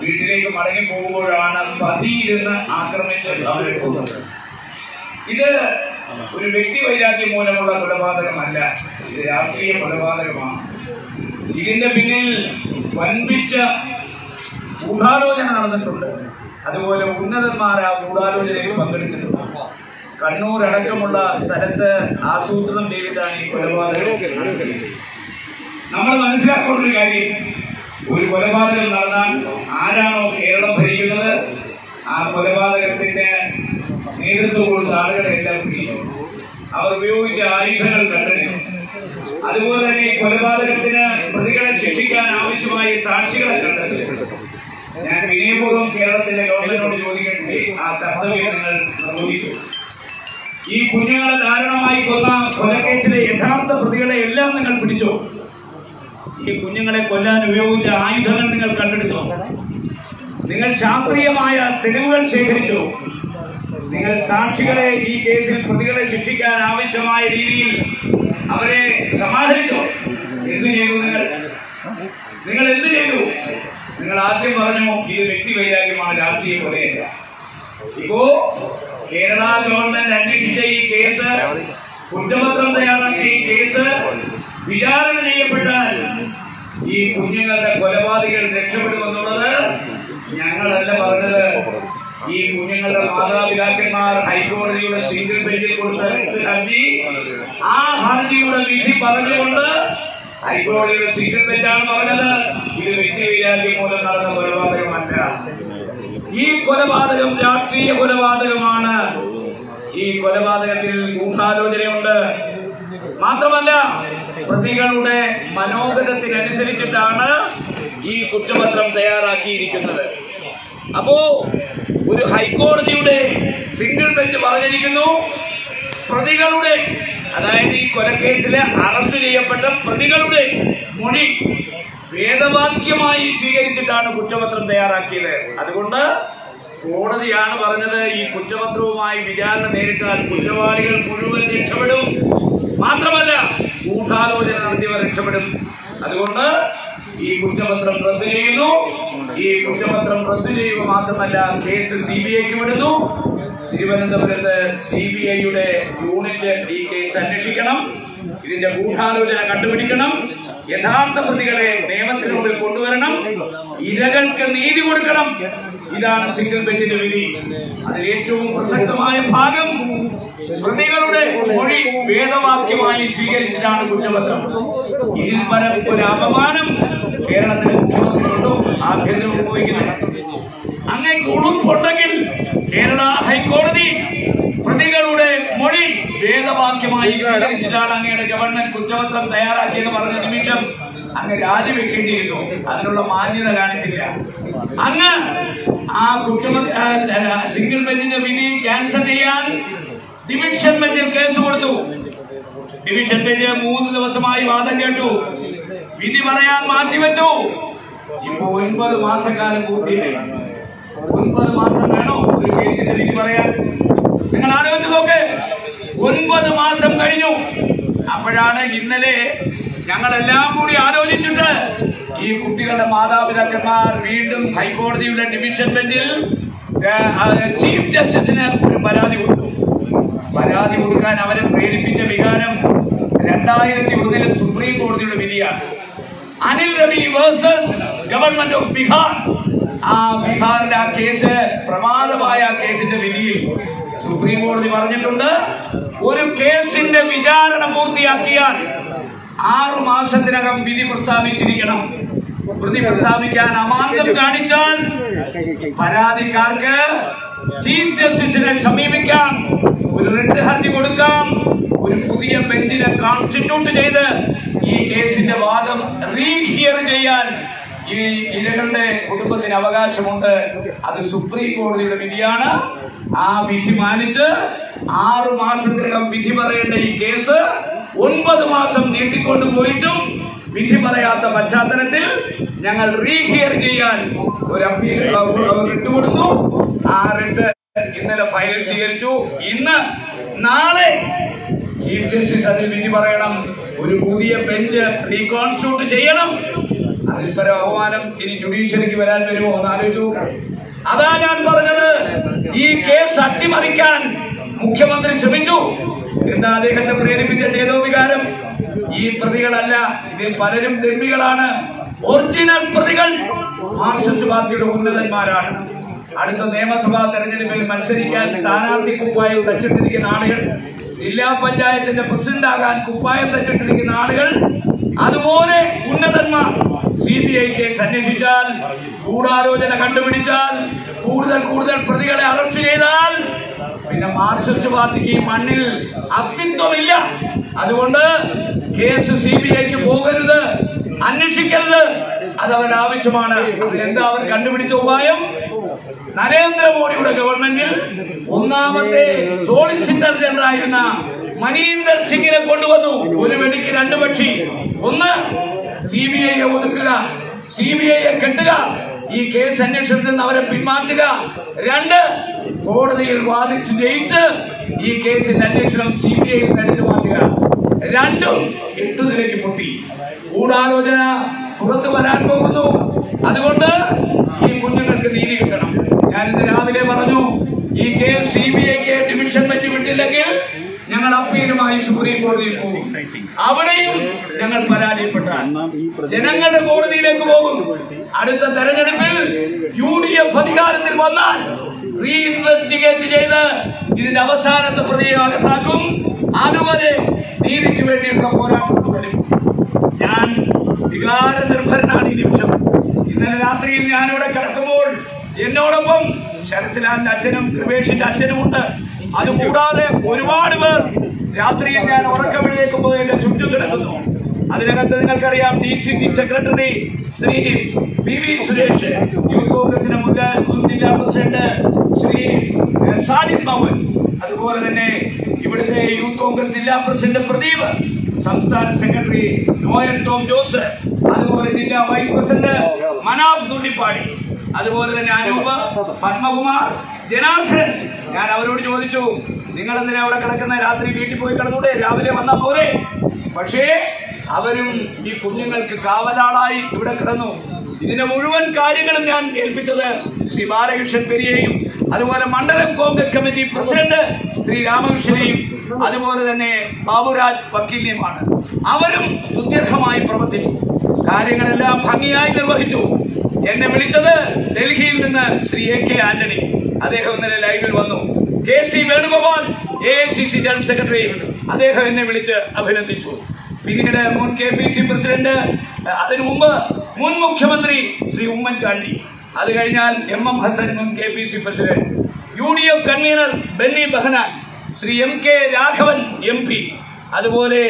വീട്ടിലേക്ക് മടങ്ങി പോകുമ്പോഴാണ് പതി ഇരുന്ന് ആക്രമിച്ച് അവരെ കൊന്നത്. ഇത് ഒരു വ്യക്തി വൈരാഗ്യം മൂലമുള്ള കൊലപാതകമല്ല, ഇത് രാഷ്ട്രീയ കൊലപാതകമാണ്. ഇതിന്റെ പിന്നിൽ വൻപിച്ച ഗൂഢാലോചന നടന്നിട്ടുണ്ട്. അതുപോലെ ഉന്നതന്മാർ ആ ഗൂഢാലോചനയിൽ പങ്കെടുത്തിട്ടുണ്ട്. കണ്ണൂർ അടക്കമുള്ള സ്ഥലത്ത് ആസൂത്രണം ചെയ്തിട്ടാണ് ഈ കൊലപാതകം നടക്കുന്നത്. നമ്മൾ മനസ്സിലാക്കേണ്ട ഒരു കാര്യം, ഒരു കൊലപാതകം നടന്നാൽ ആരാണോ കേരളം ഭരിക്കുന്നത് ആ കൊലപാതകത്തിന്റെ നേതൃത്വം കൊടുത്ത ആളുകളെല്ലാം പിടിക്കും. അവർ ഉപയോഗിച്ച ആയുധങ്ങൾ കണ്ടെടുക്കും. അതുപോലെ തന്നെ ഈ കൊലപാതകത്തിന് പ്രതികളെ ശിക്ഷിക്കാൻ ആവശ്യമായ സാക്ഷികളെ കണ്ടെത്തും. ഞാൻ വിനയപൂർവ്വം കേരളത്തിലെ ഗവൺമെന്റിനോട് ചോദിക്കട്ടെ, ആ കർത്തവ്യം നിങ്ങൾ നിർവഹിക്കും. ഈ കുഞ്ഞുങ്ങളെ ദാരുണമായി കൊന്ന കൊലക്കേസിലെ യഥാർത്ഥ പ്രതികളെ എല്ലാം നിങ്ങൾ പിടിച്ചോ? ഈ കുഞ്ഞുങ്ങളെ കൊല്ലാൻ ഉപയോഗിച്ച ആയുധങ്ങൾ നിങ്ങൾ കണ്ടെടുത്തോ? നിങ്ങൾ ശാസ്ത്രീയമായ തെളിവുകൾ ശേഖരിച്ചോ? നിങ്ങൾ സാക്ഷികളെ ഈ കേസിൽ പ്രതികളെ ശിക്ഷിക്കാൻ ആവശ്യമായ രീതിയിൽ അവരെ സമാഹരിച്ചോ? എന്ത് ചെയ്തു നിങ്ങൾ എന്ത് ചെയ്തു? നിങ്ങൾ ആദ്യം പറഞ്ഞു ഇത് വ്യക്തി വൈരാഗ്യമാണ്, രാഷ്ട്രീയ കൊലയല്ല. ഇപ്പോ കേരള ഗവൺമെന്റ് അന്വേഷിച്ച ഈ കേസ്, കുറ്റപത്രം തയ്യാറാക്കിയ ഈ കേസ് വിചാരണ ചെയ്യപ്പെട്ടാൽ ഈ കുഞ്ഞുങ്ങളുടെ കൊലപാതകൾ രക്ഷപ്പെടുമെന്നുള്ളത് ഞങ്ങളല്ല പറഞ്ഞത്. ഈ കുഞ്ഞുങ്ങളുടെ മാതാപിതാക്കന്മാർ ഹൈക്കോടതിയുടെ സിംഗിൾ ബെഞ്ചിൽ കൊടുത്ത ഹർജി, ആ ഹർജിയുടെ വിധി പറഞ്ഞുകൊണ്ട് ഹൈക്കോടതിയുടെ സിംഗിൾ ബെഞ്ചാണ് പറഞ്ഞത് ഇത് വ്യക്തി വൈരാഗ്യം മൂലം നടന്ന കൊലപാതകമല്ല. ഈ കൊലപാതകം രാഷ്ട്രീയ കൊലപാതകമാണ്. ഈ കൊലപാതകത്തിൽ ഗൂഢാലോചനയുണ്ട്. മാത്രമല്ല പ്രതികളുടെ മനോഗതത്തിനനുസരിച്ചിട്ടാണ് ഈ കുറ്റപത്രം തയ്യാറാക്കിയിരിക്കുന്നത്. അപ്പോ ഒരു ഹൈക്കോടതിയുടെ സിംഗിൾ ബെഞ്ച് പറഞ്ഞിരിക്കുന്നു, പ്രതികളുടെ, അതായത് ഈ കൊലക്കേസിലെ അറസ്റ്റ് ചെയ്യപ്പെട്ട പ്രതികളുടെ മൊഴി വേദവാക്യമായി സ്വീകരിച്ചിട്ടാണ് കുറ്റപത്രം തയ്യാറാക്കിയത്. അതുകൊണ്ട് കോടതിയാണ് പറഞ്ഞത് ഈ കുറ്റപത്രവുമായി വിചാരണ നേരിട്ടാൽ കുറ്റവാളികൾ മുഴുവൻ രക്ഷപ്പെടും, മാത്രമല്ല ഗൂഢാലോചന നടത്തിയവർ രക്ഷപ്പെടും. അതുകൊണ്ട് ഈ കുറ്റപത്രം റദ്ദു ചെയ്യുന്നു. ഈ കുറ്റപത്രം റദ്ദു ചെയ്യുക മാത്രമല്ല, കേസ് CBIക്ക് വിടുന്നു. തിരുവനന്തപുരത്ത് CBIയുടെ യൂണിറ്റ് ഈ കേസ് അന്വേഷിക്കണം. ഇതിന്റെ ഗൂഢാലോചന കണ്ടുപിടിക്കണം. യഥാർത്ഥ പ്രതികളെ നിയമത്തിന് മുമ്പിൽ കൊണ്ടുവരണം. ഇരകൾക്ക് നീതി കൊടുക്കണം. ഇതാണ് സിംഗിൾ ബെഞ്ചിന്റെ വിധി. അതിൽ ഏറ്റവും പ്രസക്തമായ ഭാഗം പ്രതികളുടെ മൊഴി വേദവാക്യമായി സ്വീകരിച്ചിട്ടാണ് കുറ്റപത്രം. ഇതിൽ പരം ഒരു അപമാനം കേരളത്തിലെ മുഖ്യമന്ത്രിയുണ്ടോ? ആഭ്യന്തര വകുപ്പ് അങ്ങനെ ഉളുപ്പുണ്ടെങ്കിൽ കേരള ഹൈക്കോടതി പ്രതികളുടെ മൊഴി വേദവാക്യമായി സ്വീകരിച്ചിട്ടാണ് അങ്ങയുടെ ഗവൺമെന്റ് കുറ്റപത്രം തയ്യാറാക്കിയെന്ന് പറഞ്ഞ നിമിഷം അങ്ങ് രാജിവെക്കേണ്ടിയിരുന്നു. അതിനുള്ള മാന്യത കാണിച്ചില്ല. അങ്ങ് ആ സിംഗിൾ ബെഞ്ചിന്റെ വിധി ക്യാൻസൽ ചെയ്യാൻ ഡിവിഷൻ ബെഞ്ചിൽ കേസ് കൊടുത്തു. ഡിവിഷൻ ബെഞ്ച് 3 ദിവസമായി വാദം കേട്ടു. വിധി പറയാൻ മാറ്റിവെച്ചു. ഇപ്പൊ 9 മാസക്കാലം പൂർത്തിയായി. 9 മാസം വേണോ ഒരു കേസിന്റെ വിധി പറയാൻ? നിങ്ങൾ ആലോചിച്ച് നോക്ക്. 9 മാസം കഴിഞ്ഞു. അപ്പോഴാണ് ഇന്നലെ ഞങ്ങളെല്ലാം കൂടി ആലോചിച്ചിട്ട് ഈ കുട്ടികളുടെ മാതാപിതാക്കന്മാർ വീണ്ടും ഹൈക്കോടതിയുടെ ഡിവിഷൻ ബെഞ്ചിൽ ചീഫ് ജസ്റ്റിസിന് ഒരു പരാതി കൊടുത്തു. പരാതി കൊടുക്കാൻ അവരെ പ്രേരിപ്പിച്ച വികാരം 2001 സുപ്രീം കോടതിയുടെ വിധിയാണ്. Anil Ravi versus government of Bihar. ആ ബീഹാറിന്റെ ആ കേസ്, പ്രമാദമായ ആ കേസിന്റെ വിധിയിൽ സുപ്രീം കോടതി പറഞ്ഞിട്ടുണ്ട്, ഒരു കേസിന്റെ വിചാരണ പൂർത്തിയാക്കിയാൽ 6 മാസത്തിനകം വിധി പ്രസ്താവിച്ചിരിക്കണം. വിധി പ്രസ്താവിക്കാൻ അമാന്തം കാണിച്ചാൽ പരാതിക്കാർക്ക് ചീഫ് ജസ്റ്റിസിനെ സമീപിക്കാം, ഒരു റിട്ട് ഹർജി കൊടുക്കാം, ഒരു പുതിയ ബെഞ്ചിനെ കോൺസ്റ്റിറ്റ്യൂട്ട് ചെയ്ത് ഈ കേസിന്റെ വാദം റീഹിയർ ചെയ്യാൻ ഈ ഇരകളുടെ കുടുംബത്തിന് അവകാശമുണ്ട്. അത് സുപ്രീം കോടതിയുടെ വിധിയാണ്. ആ വിധി മാനിച്ച് 6 മാസത്തിനകം വിധി പറയേണ്ട ഈ കേസ് 9 മാസം നീട്ടിക്കൊണ്ടു പോയിട്ടും വിധി പറയാത്ത പശ്ചാത്തലത്തിൽ ഞങ്ങൾ റീഹിയർ ചെയ്യാൻ ഒരു അപ്പീൽ റിട്ട് കൊടുത്തു. ആ റിട്ട് ഇന്നലെ ഫയൽ സ്വീകരിച്ചു. നാളെ ചീഫ് ജസ്റ്റിസ് അതിൽ വിധി പറയണം. ഒരു പുതിയ ബെഞ്ച് റീകോൺസ്റ്റിറ്റ്യൂട്ട് ചെയ്യണം. അതിൽ പരം അപമാനം ഇനി ജുഡീഷ്യറിക്ക് വരാൻ വരുമോ എന്ന് ആലോചിച്ചു. അതാ ഞാൻ പറഞ്ഞത്, ഈ കേസ് അട്ടിമറിക്കാൻ മുഖ്യമന്ത്രി ശ്രമിച്ചു. എന്താ അദ്ദേഹത്തെ പ്രേരിപ്പിച്ച ചേതോവികാരം? ഈ പ്രതികളല്ല, ഇതിൽ പലരും ദമ്മികളാണ്. ഒറിജിനൽ പ്രതികൾ മാർക്സിസ്റ്റ് പാർട്ടിയുടെ ഉന്നതന്മാരാണ്. അടുത്ത നിയമസഭാ തെരഞ്ഞെടുപ്പിൽ മത്സരിക്കാൻ സ്ഥാനാർത്ഥി കുപ്പായം തച്ചിട്ടിരിക്കുന്ന ആളുകൾ, ജില്ലാ പഞ്ചായത്തിന്റെ പ്രസിഡന്റ് ആകാൻ കുപ്പായം തച്ചിട്ടിരിക്കുന്ന ആളുകൾ, അതുപോലെ ഉന്നതന്മാർ CBI കേസ് അന്വേഷിച്ചാൽ, ഗൂഢാലോചന കണ്ടുപിടിച്ചാൽ, കൂടുതൽ പ്രതികളെ അറസ്റ്റ് ചെയ്താൽ പിന്നെ മാർക്സിസ്റ്റ് പാർട്ടിക്ക് ഈ മണ്ണിൽ അസ്തിത്വമില്ല. അതുകൊണ്ട് കേസ് CBIക്ക് പോകരുത്, അന്വേഷിക്കരുത്. അതവരുടെ ആവശ്യമാണ്. അതിനെന്താ അവർ കണ്ടുപിടിച്ച ഉപായം? നരേന്ദ്രമോദിയുടെ ഗവൺമെന്റിൽ ഒന്നാമത്തെ സോളിസിറ്റർ ജനറൽ ആയിരുന്ന മനീന്ദർ സിംഗിനെ കൊണ്ടുവന്നു. ഒരു വെടിക്ക് രണ്ട് പക്ഷി. ഒന്ന്, CBIയെ ഒതുക്കുക, CBIയെ കെട്ടുക, ഈ കേസ് അന്വേഷണത്തിൽ നിന്ന് അവരെ പിന്മാറ്റുക. രണ്ട്, കോടതിയിൽ വാദിച്ച് ജയിച്ച് ഈ കേസിന്റെ അന്വേഷണം CBIയിൽ നിന്ന് എടുത്തു മാറ്റുക. രണ്ടും 8 നിലയ്ക്ക് പൊട്ടി. ഗൂഢാലോചന പുറത്തു വരാൻ പോകുന്നു. അതുകൊണ്ട് ഈ കുഞ്ഞുങ്ങൾക്ക് നീതി കിട്ടണം. ഞാൻ ഇന്ന് രാവിലെ പറഞ്ഞു, ഈ കേസ് CBIക്ക് ഡിവിഷൻ ബെഞ്ച് വിട്ടില്ലെങ്കിൽ ഞങ്ങൾ അപ്പീലുമായി സുപ്രീം കോടതിയിൽ പോകും. അവിടെയും ഞങ്ങൾ പരാജയപ്പെട്ടാൽ ജനങ്ങളുടെ കോടതിയിലേക്ക് പോകും. അടുത്ത തെരഞ്ഞെടുപ്പിൽ UDF അധികാരത്തിൽ വന്നാൽ റീഇൻവെസ്റ്റിഗേറ്റ് ചെയ്ത് ഇതിന്റെ അവസാനത്തെ പ്രതിയെ അകത്താക്കും. അതുവരെ നീതിക്ക് വേണ്ടിയുള്ള പോരാട്ടം തുടരും. ഞാൻ വികാര നിർഭരനാണ് ഈ നിമിഷം. ഇന്നലെ രാത്രിയിൽ ഞാനിവിടെ കിടക്കുമ്പോൾ എന്നോടൊപ്പം ശരത്ലാലിന്റെ അച്ഛനും കൃപേഷിന്റെ അച്ഛനുമുണ്ട്. അതുകൂടാതെ ഒരുപാട് പേർ രാത്രിയിൽ ഞാൻ ഉറക്കമിഴേക്കുമ്പോൾ എന്റെ ചുറ്റും കിടക്കുന്നു. അതിനകത്ത് നിങ്ങൾക്കറിയാം, DCC secretary Shri PV Suresh, youth കോൺഗ്രസിന്റെ മുൻ ജില്ലാ പ്രസിഡന്റ് ശ്രീ സാജിദ് മൗൻ, അതുപോലെ തന്നെ ഇവിടുത്തെ യൂത്ത് കോൺഗ്രസ് ജില്ലാ പ്രസിഡന്റ് പ്രദീപ്, സംസ്ഥാന സെക്രട്ടറി നോയൽ ടോം ജോസ്, അതുപോലെ ജില്ലാ വൈസ് പ്രസിഡന്റ് മനാഫ് തുണ്ടിപ്പാടി, അതുപോലെ തന്നെ അനൂപ്, പത്മകുമാർ, ജനാർദ്ദൻ. ഞാൻ അവരോട് ചോദിച്ചു, നിങ്ങൾ എന്തിനാ അവിടെ കിടക്കുന്ന? രാത്രി വീട്ടിൽ പോയി കിടന്നൂടെ, രാവിലെ വന്നാൽ പോരെ? പക്ഷേ അവരും ഈ കുഞ്ഞുങ്ങൾക്ക് കാവലാളായി ഇവിടെ കിടന്നു. ഇതിന്റെ മുഴുവൻ കാര്യങ്ങളും ഞാൻ ഏൽപ്പിച്ചത് ശ്രീ ബാലകൃഷ്ണൻ പെരിയെയും, അതുപോലെ മണ്ഡലം കോൺഗ്രസ് കമ്മിറ്റി പ്രസിഡന്റ് ശ്രീ രാമകൃഷ്ണനെയും, അതുപോലെ തന്നെ ബാബുരാജ് വക്കീലിനെയുമാണ്. അവരും സുദീർഘമായി പ്രവർത്തിച്ചു, കാര്യങ്ങളെല്ലാം ഭംഗിയായി നിർവഹിച്ചു. എന്നെ വിളിച്ചത് ഡൽഹിയിൽ നിന്ന് ശ്രീ AK ആന്റണി, അദ്ദേഹം ഇന്നലെ ലൈവിൽ വന്നു. KC Venugopal, AICC general secretary, അദ്ദേഹം എന്നെ വിളിച്ച് അഭിനന്ദിച്ചു. പിന്നീട് മുൻ KPC പ്രസിഡന്റ്, അതിനു മുമ്പ് മുൻ മുഖ്യമന്ത്രി ശ്രീ ഉമ്മൻചാണ്ടി, അത് കഴിഞ്ഞാൽ MM ഹസൻ മുൻ KPC president, UDF convenor Benny Behanan, Shri MK Raghavan MP, അതുപോലെ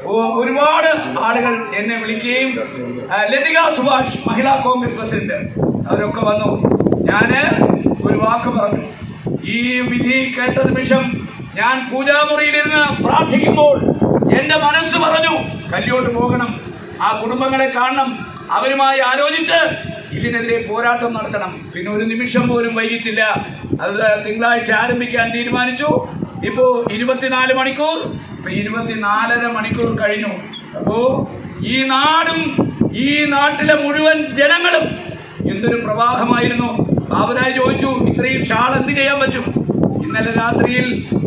ഒരുപാട് ആളുകൾ എന്നെ വിളിക്കുകയും, ലതിക സുഭാഷ് മഹിളാ കോൺഗ്രസ് പ്രസിഡന്റ്, അവരൊക്കെ വന്നു. ഞാന് ഒരു വാക്ക് പറഞ്ഞു. ഈ വിധി കേട്ട നിമിഷം ഞാൻ പൂജാമുറിയിലിരുന്ന് പ്രാർത്ഥിക്കുമ്പോൾ എന്റെ മനസ്സ് പറഞ്ഞു, കല്യോട്ട് പോകണം, ആ കുടുംബങ്ങളെ കാണണം, അവരുമായി ആലോചിച്ച് ഇതിനെതിരെ പോരാട്ടം നടത്തണം. പിന്നെ ഒരു നിമിഷം പോലും വൈകിട്ടില്ല. അത് തിങ്കളാഴ്ച ആരംഭിക്കാൻ തീരുമാനിച്ചു. ഇപ്പോ 24 മണിക്കൂർ, ഇപ്പൊ 24.5 മണിക്കൂർ കഴിഞ്ഞു. അപ്പോ ഈ നാടും ഈ നാട്ടിലെ മുഴുവൻ ജനങ്ങളും എന്തൊരു പ്രവാഹമായിരുന്നു. ബാബുരാജ് ചോദിച്ചു, ഇത്രയും ഷാൾ എന്ത് ചെയ്യാൻ പറ്റും? ഇന്നലെ രാത്രിയിൽ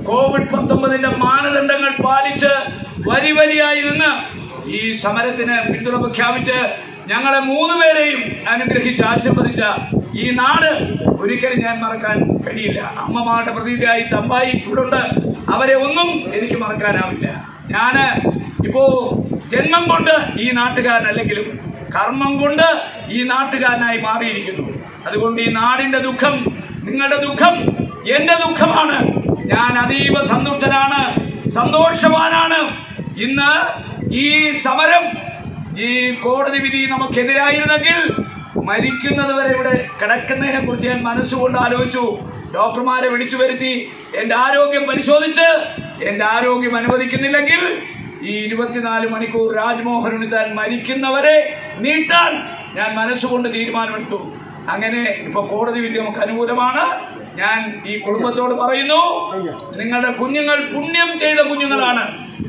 COVID-19 മാനദണ്ഡങ്ങൾ പാലിച്ച് വരിയായി നിന്ന് ഈ സമരത്തിന് പിന്തുണ പ്രഖ്യാപിച്ച് ഞങ്ങളെ 3 പേരെയും അനുഗ്രഹിച്ച് ആശീർവദിച്ച ഈ നാട് ഒരിക്കലും ഞാൻ മറക്കാൻ കഴിയില്ല. അമ്മമാരുടെ പ്രതിനിധിയായി തമ്പായി ഇവിടുണ്ട്. അവരെ ഒന്നും എനിക്ക് മറക്കാനാവില്ല. ഞാന് ഇപ്പോ ജന്മം കൊണ്ട് ഈ നാട്ടുകാരനല്ലെങ്കിലും കർമ്മം കൊണ്ട് ഈ നാട്ടുകാരനായി മാറിയിരിക്കുന്നു. അതുകൊണ്ട് ഈ നാടിന്റെ ദുഃഖം നിങ്ങളുടെ ദുഃഖം എന്റെ ദുഃഖമാണ്. ഞാൻ അതീവ സന്തുഷ്ടനാണ്, സന്തോഷവാനാണ്. ഇന്ന് ഈ സമരം, ഈ കോടതി വിധി നമുക്കെതിരായിരുന്നെങ്കിൽ മരിക്കുന്നത് വരെ ഇവിടെ കിടക്കുന്നതിനെ കുറിച്ച് ഞാൻ മനസ്സുകൊണ്ട് ആലോചിച്ചു. ഡോക്ടർമാരെ വിളിച്ചു വരുത്തി എന്റെ ആരോഗ്യം പരിശോധിച്ച് എന്റെ ആരോഗ്യം അനുവദിക്കുന്നില്ലെങ്കിൽ ഈ 24 മണിക്കൂർ രാജ്മോഹൻ ഉണ്ണിത്താൻ മരിക്കുന്നവരെ നീട്ടാൻ ഞാൻ മനസ്സുകൊണ്ട് തീരുമാനമെടുത്തു. അങ്ങനെ ഇപ്പൊ കോടതി വിധി നമുക്ക് അനുകൂലമാണ്. ഞാൻ ഈ കുടുംബത്തോട് പറയുന്നു, നിങ്ങളുടെ കുഞ്ഞുങ്ങൾ പുണ്യം ചെയ്ത കുഞ്ഞുങ്ങളാണ്.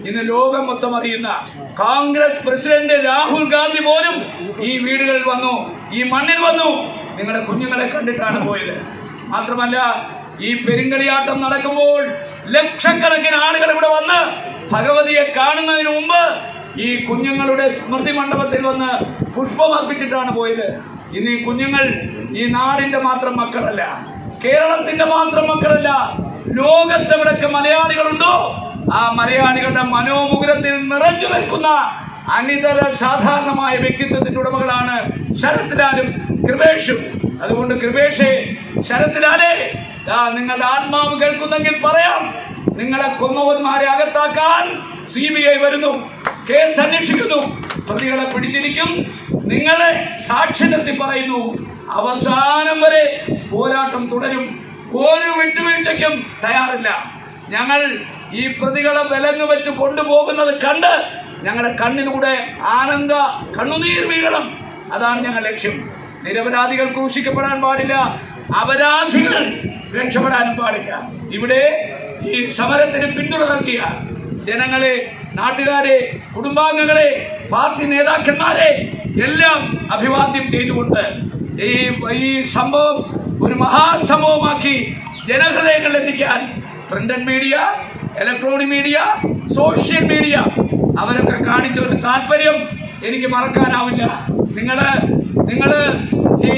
ഇന്ന് ലോകം മൊത്തം അറിയുന്ന കോൺഗ്രസ് പ്രസിഡന്റ് രാഹുൽ ഗാന്ധി പോലും ഈ വീടുകളിൽ വന്നു, ഈ മണ്ണിൽ വന്നു, നിങ്ങളുടെ കുഞ്ഞുങ്ങളെ കണ്ടിട്ടാണ് പോയത്. മാത്രമല്ല, ഈ പെരുങ്കളിയാട്ടം നടക്കുമ്പോൾ ലക്ഷക്കണക്കിന് ആളുകൾ ഇവിടെ വന്ന് ഭഗവതിയെ കാണുന്നതിന് മുമ്പ് ഈ കുഞ്ഞുങ്ങളുടെ സ്മൃതി മണ്ഡപത്തിൽ വന്ന് പുഷ്പം അർപ്പിച്ചിട്ടാണ് പോയത്. ഇന്ന് ഈ കുഞ്ഞുങ്ങൾ ഈ നാടിന്റെ മാത്രം മക്കളല്ല, കേരളത്തിന്റെ മാത്രം മക്കളല്ല, ലോകത്തെവിടൊക്കെ മലയാളികളുണ്ടോ ആ മലയാളികളുടെ മനോമുകുരത്തിൽ നിറഞ്ഞു നിൽക്കുന്ന അനിതര സാധാരണമായ വ്യക്തിത്വത്തിന്റെ ഉടമകളാണ് ശരത് ലാലും കൃപേഷും. അതുകൊണ്ട് കൃപേഷെ, ശരത് ലാലെ, നിങ്ങളുടെ ആത്മാവ് കേൾക്കുന്നെങ്കിൽ പറയാം, നിങ്ങളെ കൊന്നവന്മാരെ അകത്താക്കാൻ CBI വരുന്നു, കേസ് അന്വേഷിക്കുന്നു, പ്രതികളെ പിടിച്ചിരിക്കും, നിങ്ങളെ സാക്ഷി നിർത്തി പറയുന്നു. അവസാനം വരെ പോരാട്ടം തുടരും, ഒരു വിട്ടുവീഴ്ചയ്ക്കും തയ്യാറില്ല. ഞങ്ങൾ ഈ പ്രതികളെ വിലങ്ങ് വെച്ച് കൊണ്ടുപോകുന്നത് കണ്ട് ഞങ്ങളുടെ കണ്ണിലൂടെ ആനന്ദ കണ്ണുനീർ വീഴണം. അതാണ് ഞങ്ങളുടെ ലക്ഷ്യം. നിരപരാധികൾ ക്രൂശിക്കപ്പെടാൻ പാടില്ല, അപരാധികൾ രക്ഷപ്പെടാനും പാടില്ല. ഇവിടെ ഈ സമരത്തിന് പിന്തുണ നൽകിയ ജനങ്ങളെ, നാട്ടുകാരെ, കുടുംബാംഗങ്ങളെ, പാർട്ടി നേതാക്കന്മാരെ എല്ലാം അഭിവാദ്യം ചെയ്തുകൊണ്ട് ഈ സംഭവം ഒരു മഹാസംഭവമാക്കി ജനഹൃദയങ്ങളിൽ എത്തിക്കാൻ printed media, electronic media, social media അവരൊക്കെ കാണിച്ച ഒരു താല്പര്യം എനിക്ക് മറക്കാനാവില്ല. നിങ്ങള് ഈ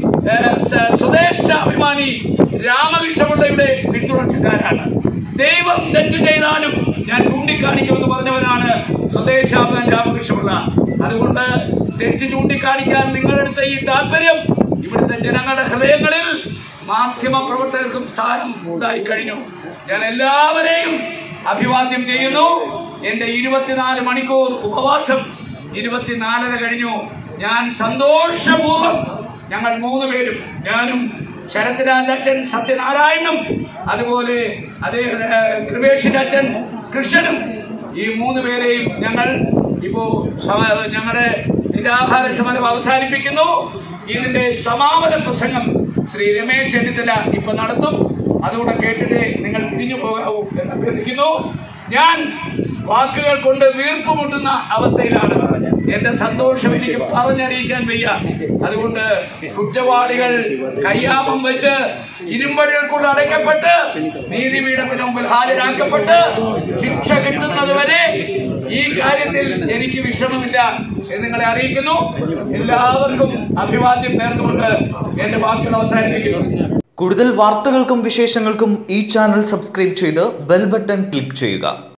സ്വദേശാഭിമാനി രാമകൃഷ്ണപിള്ളയുടെ പിന്തുണച്ചുകാരാണ്. ദൈവം തെറ്റ് ചെയ്താലും ഞാൻ ചൂണ്ടിക്കാണിക്കുമെന്ന് പറഞ്ഞവനാണ് സ്വദേശാഭിമാനി രാമകൃഷ്ണപിള്ള. അതുകൊണ്ട് തെറ്റ് ചൂണ്ടിക്കാണിക്കാൻ നിങ്ങളെടുത്ത ഈ താല്പര്യം ഇവിടുത്തെ ജനങ്ങളുടെ ഹൃദയങ്ങളിൽ മാധ്യമ പ്രവർത്തകർക്കും സ്ഥാനം ഉണ്ടായി കഴിഞ്ഞു. ഞാൻ എല്ലാവരെയും അഭിവാദ്യം ചെയ്യുന്നു. എന്റെ 24 മണിക്കൂർ ഉപവാസം 24 കഴിഞ്ഞു. ഞാൻ സന്തോഷപൂർവ്വം, ഞങ്ങൾ 3 പേരും, ഞാനും ശരത് ലാലിന്റെ അച്ഛൻ സത്യനാരായണനും അതുപോലെ കൃപേഷിന്റെ അച്ഛൻ കൃഷ്ണനും, ഈ 3 പേരെയും ഞങ്ങൾ ഇപ്പോ ഞങ്ങളുടെ നിരാഹാര സമരം അവസാനിപ്പിക്കുന്നു. ഇതിന്റെ സമാപന പ്രസംഗം ശ്രീ രമേശ് ചെന്നിത്തല ഇപ്പൊ നടത്തും. അതുകൂടെ കേട്ടിട്ട് നിങ്ങൾ പിരിഞ്ഞു പോകാവൂ എന്ന് അഭ്യർത്ഥിക്കുന്നു. ഞാൻ വാക്കുകൾ കൊണ്ട് വീർപ്പ് മുട്ടുന്ന അവസ്ഥയിലാണ്. എന്റെ സന്തോഷം എനിക്ക് പറഞ്ഞറിയിക്കാൻ വയ്യ. അതുകൊണ്ട് കുറ്റവാളികൾ കയ്യാമം വെച്ച് ഇരുമ്പടികൾക്കുള്ള അടയ്ക്കപ്പെട്ട് നീതിപീഠത്തിന് മുമ്പിൽ ഹാജരാക്കപ്പെട്ട് ശിക്ഷ കിട്ടുന്നത് വരെ ഈ കാര്യത്തിൽ എനിക്ക് വിഷമമില്ല എന്ന് നിങ്ങളെ അറിയിക്കുന്നു. എല്ലാവർക്കും അഭിവാദ്യം നേർന്നുകൊണ്ട് എന്റെ വാക്കുകൾ അവസാനിപ്പിക്കുന്നു. കൂടുതൽ വാർത്തകൾക്കും വിശേഷങ്ങൾക്കും ഈ ചാനൽ സബ്സ്ക്രൈബ് ചെയ്ത് ബെൽ ബട്ടൺ ക്ലിക്ക് ചെയ്യുക.